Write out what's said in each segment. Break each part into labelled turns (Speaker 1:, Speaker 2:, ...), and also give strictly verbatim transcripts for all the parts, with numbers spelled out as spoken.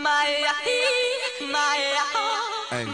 Speaker 1: Hey.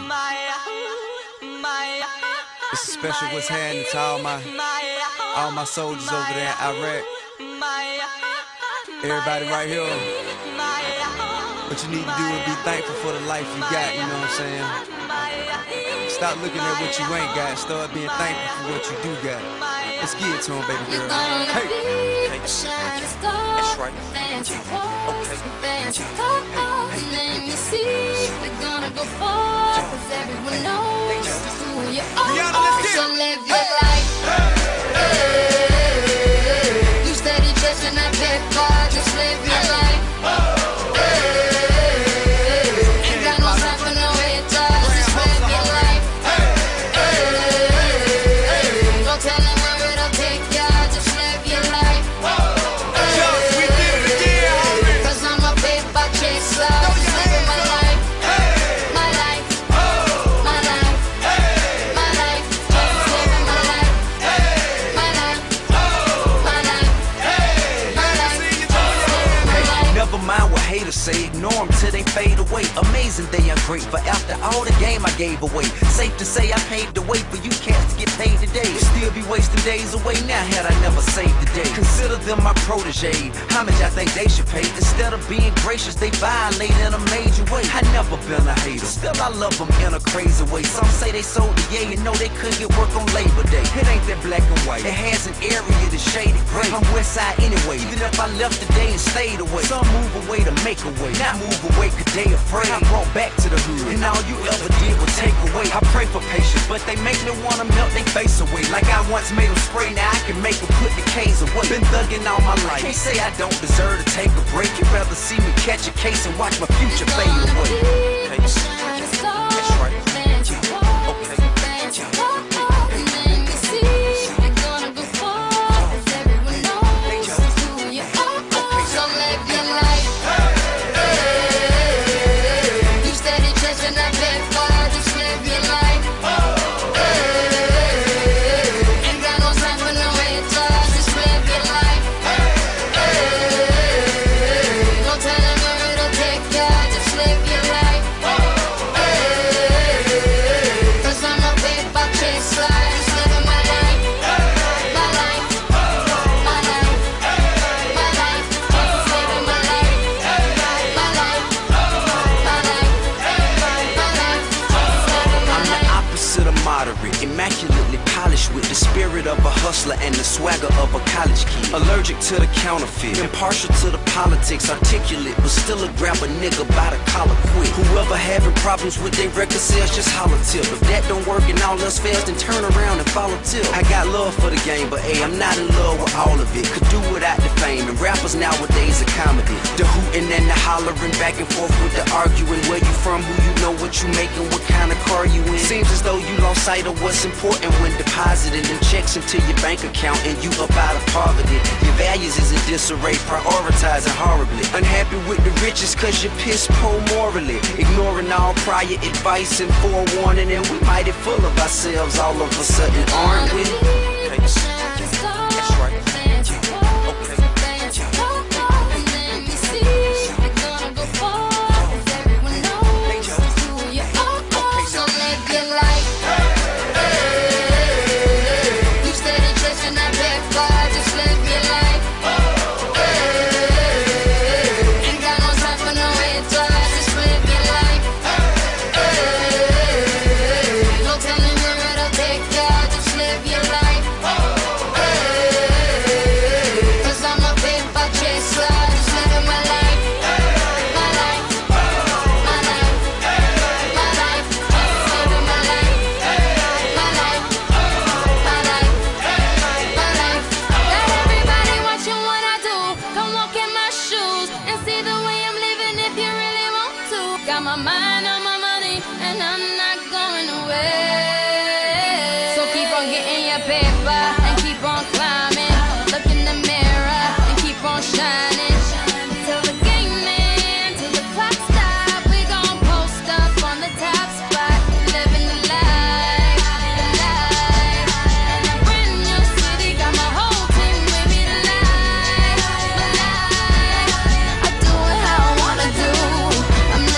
Speaker 1: It's a special what's happening to all my, all my soldiers over there in Iraq. Everybody right here. What you need to do is be thankful for the life you got, you know what I'm saying? Stop looking at what you ain't got, start being thankful for what you do got. Let's get it to him, baby girl. Hey!
Speaker 2: That's right. Okay. Let me see. We're gonna go far, cause everyone knows who you are. So live your life. You steady chasing that paper, just live your life. Ain't got no time for no haters, just live your life. Don't tell them where it'll take ya, just live your life. Cause I'm a paper chaser, just living my life. My life, my life, my life, just living my life. My life, my life, my life, my life.
Speaker 3: Never mind what haters say, ignore them till they fade away. Amazing they ungrateful after all the game I gave away. Safe to say I paved the way for you cats to get paid today. Still be wasting days away now had I never saved the day. Consider them my protege, how much I think they should pay. Instead of being gracious, they violate in a major way. I never been a hater, still I love them in a crazy way. Some say they sold the yeah, you know they couldn't get work on Labor Day. It ain't that black and white, it has an area that's shaded gray. I'm west side anyway, even if I left today and stayed away. Some move away to make a way, not move away cause they afraid. I brought back to the hood, and all you ever did was take away. I pray for patience, but they make me wanna melt they face away. Like I once made them spray, now I can make them put the K's away. Been thugging all my life, can't say I don't deserve to take a break. You'd rather see me catch a case and watch my future fade away. Okay. That's right. Okay. Immaculately polished with the spirit of a hustler and the swagger of a college kid. Allergic to the counterfeit, impartial to the politics, articulate, but still a grab a nigga by the collar quick. Whoever having problems with their record sales, just holler tip. If that don't work and all else fails, then turn around and follow tip. I got love for the game, but hey, I'm not in love with all of it. Could do without the fame, and rappers nowadays are comedy. The hooting and the hollering, back and forth with the arguing. Where you from, who you know, what you making, what kind of car you in. Seems as though you lost sight of what's important when depositing them checks into your bank account and you up out of poverty. Your values is in disarray, prioritizing horribly. Unhappy with the riches cause you're piss poor morally. Ignoring all prior advice and forewarning, and we mighty full of ourselves all of a sudden, aren't we? Okay. That's right. Okay.
Speaker 2: I'm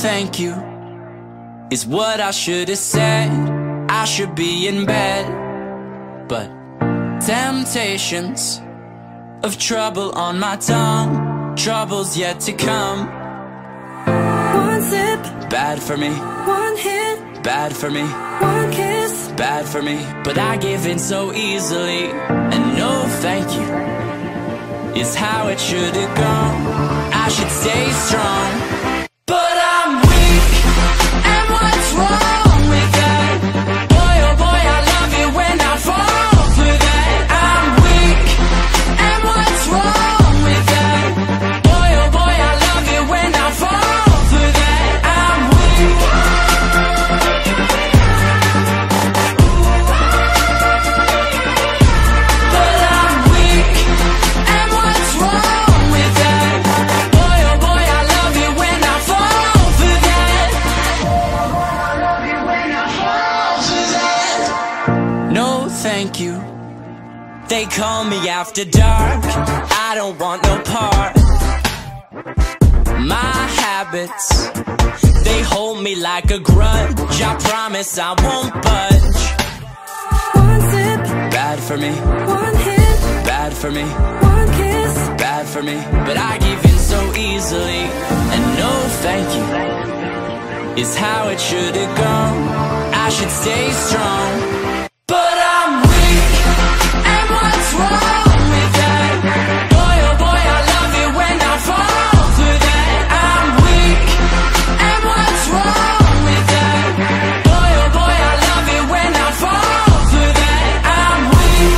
Speaker 4: thank you is what I should have said. I should be in bed, but temptations of trouble on my tongue, trouble's yet to come.
Speaker 5: One sip,
Speaker 4: bad for me.
Speaker 5: One hit,
Speaker 4: bad for me.
Speaker 5: One kiss,
Speaker 4: bad for me. But I give in so easily, and no thank you is how it should have gone. I should stay strong, but I'm weak, and what's wrong with that? Boy, oh boy, I love it when I fall for that. I'm weak, and what's wrong with that? Boy, oh boy, I love it when I fall for that. I'm weak. But I'm weak, and what's wrong with that? Boy, oh boy, I love it when I fall for that. No, thank you. They call me after dark. I don't want no part. My habits, they hold me like a grudge. I promise I won't budge.
Speaker 5: one sip,
Speaker 4: Bad for me,
Speaker 5: one hit,
Speaker 4: bad for me,
Speaker 5: one kiss,
Speaker 4: bad for me. But I give in so easily, and no thank you is how it should have gone. I should stay strong, but I'm weak, and what's wrong with that? Boy, oh boy, I love it when I fall for that. I'm weak, and what's wrong with that? Boy, oh boy, I love it when I fall for that. I'm weak.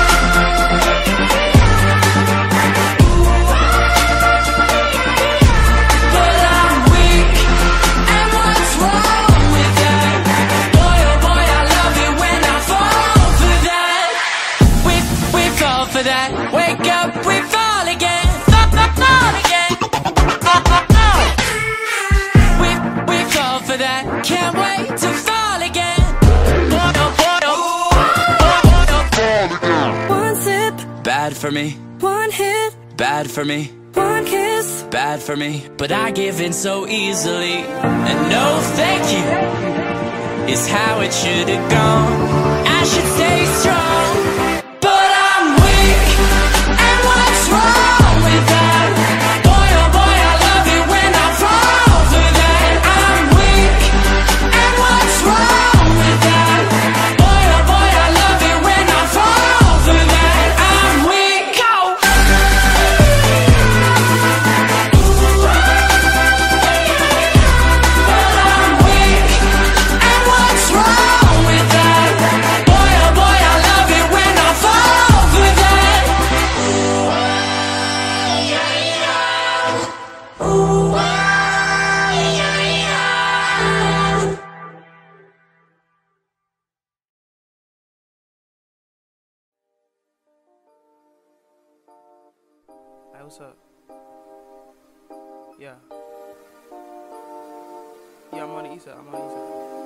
Speaker 4: But I'm weak, and what's wrong with that? Boy, oh boy, I love it when I fall for that. We, we fall for that. Wake up, we fall again. Fall, fall, fall again. We, we fall for that. Can't wait to fall again. Boy, oh boy, oh. Boy, oh, oh.
Speaker 5: one sip,
Speaker 4: Bad for me,
Speaker 5: one hit,
Speaker 4: bad for me,
Speaker 5: one kiss,
Speaker 4: bad for me. But I give in so easily, and no thank you is how it should have gone. I should stay strong, but I'm weak, and what's wrong with that? Boy, oh boy, I love it when I fall for that. I'm weak, and what's wrong with that? Boy, oh boy, I love it when I fall for that. I'm weak. But I'm weak, and what's wrong with that? Boy, oh boy, I love it when I fall for that.
Speaker 1: Hey, what's up? Yeah. Yeah, I'm on the east side. I'm on the east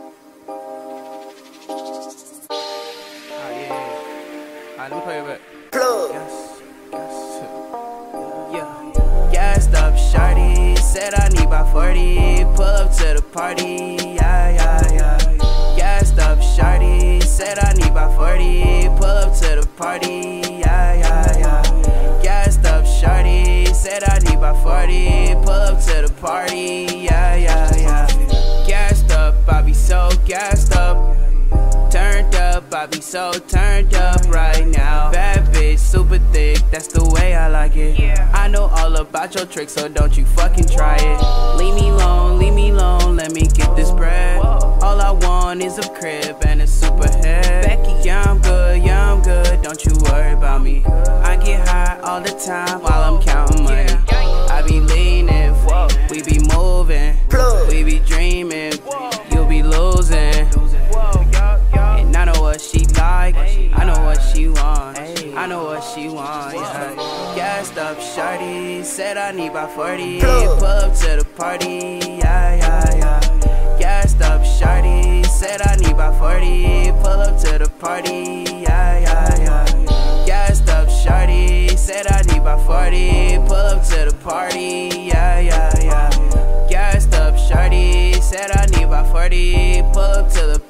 Speaker 1: side. Alright, yeah, yeah. Alright, let me play it back. Plug. Yes, yes. Yeah. Gassed up, shawty. Said I need about forty. Pull up to the party. Yeah, yeah, yeah. Gassed up, shawty. Said I need about forty. Pull up to the party. Yeah, yeah, yeah. Gassed up, shawty. Said I need about forty. Pull up to the party. Yeah, yeah, yeah. Gassed up, I be so gassed up. Turned up, I be so turned up right now. Bad bitch, super thick, that's the way I like it. Yeah. I know all about your tricks, so don't you fucking try it. Leave me alone, leave me alone, let me get this bread. Whoa. All I want is a crib and a super head. Becky, yeah, I'm good, yeah, I'm good, don't you worry about me. I get high all the time while I'm counting money. I be leaning, whoa. We be moving, Plug. We be dreaming, whoa. You be losing. And I know what she like, I know what she want, I know what she want, yeah. Gassed up, shawty, said I need about forty. Pull up to the party, yeah, yeah, yeah. Gassed up, shawty, said I need about forty. Pull up to the party, yeah, yeah, yeah. Gassed up, shawty, said I need about forty. Pull up to the party, yeah, yeah, yeah. Gassed up, shawty.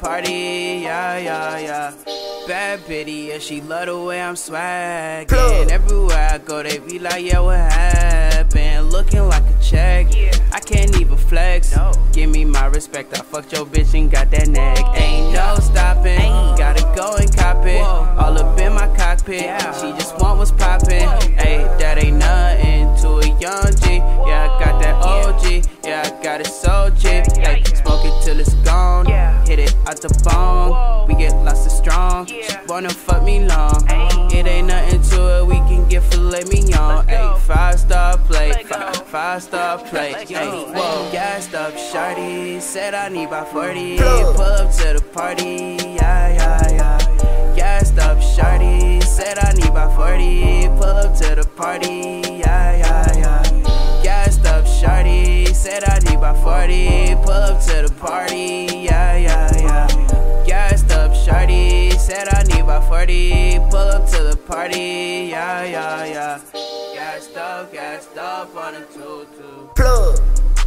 Speaker 6: party, yeah, yeah, yeah. Bad bitty, yeah, she love the way I'm swaggin'. Everywhere I go, they be like, yeah, what happened? Looking like a check, I can't even flex. Give me my respect, I fucked your bitch and got that neck. Ain't no stopping, gotta go and cop it. All up in my cockpit, she just want what's poppin'. Ayy, that ain't nothing to a young G. Yeah, I got that O G, yeah, I got it so cheap. Ay, smoke it till it's gone, hit it out the bong. We get lots of strong, she wanna fuck me long. It ain't nothing to it, we can get filet mignon. Ayy, five star plate, five, five star plate. Ayy, whoa, gassed up, shawty, said I need about forty. Pull up to the party, yeah, yeah, yeah. Gassed up, shawty, said I need about forty. Pull up to the party, yeah, yeah, yeah. Gassed up, shawty, said I need about forty. Pull up to the party, yeah, yeah, yeah. Gassed up, shawty, said I need about forty. Pull up to the party, yeah, yeah, yeah. Gassed up, gassed up on a two-two. Plug.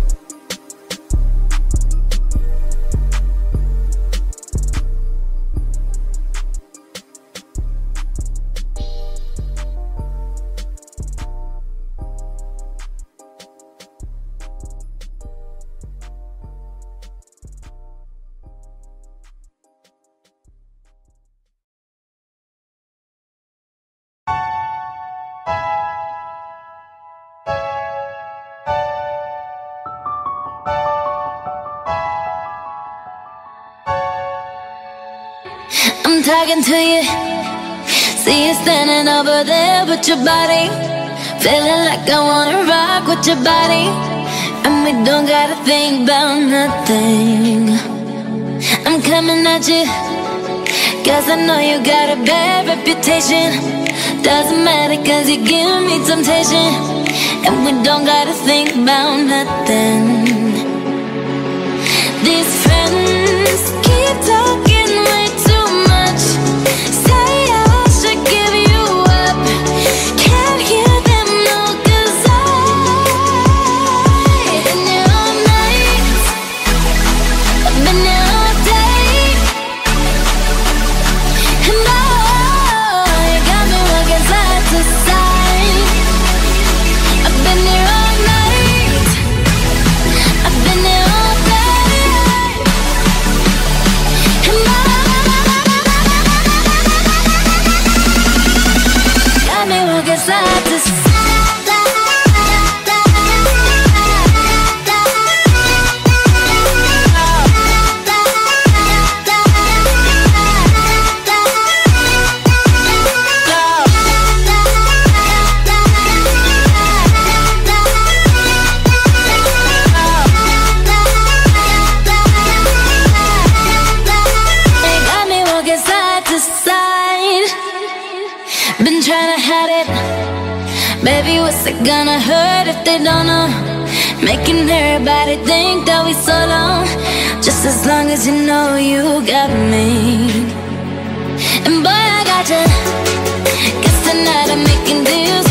Speaker 2: I'm talking to you. See you standing over there with your body, feeling like I wanna rock with your body. And we don't gotta think about nothing. I'm coming at you, cause I know you got a bad reputation. Doesn't matter cause you give me temptation. And we don't gotta think about nothing. These friends keep talking way too much. Say I should give you up. Can't hear them no, cause I've been here all night, I've been here all day. And oh, you got me looking side to side. I've been here all night, I've been here all day. And oh, got me looking side to side. Been trying to hide it. Baby, what's it gonna hurt if they don't know? Making everybody think that we so long. Just as long as you know you got me. And boy, I got you. Guess tonight I'm making deals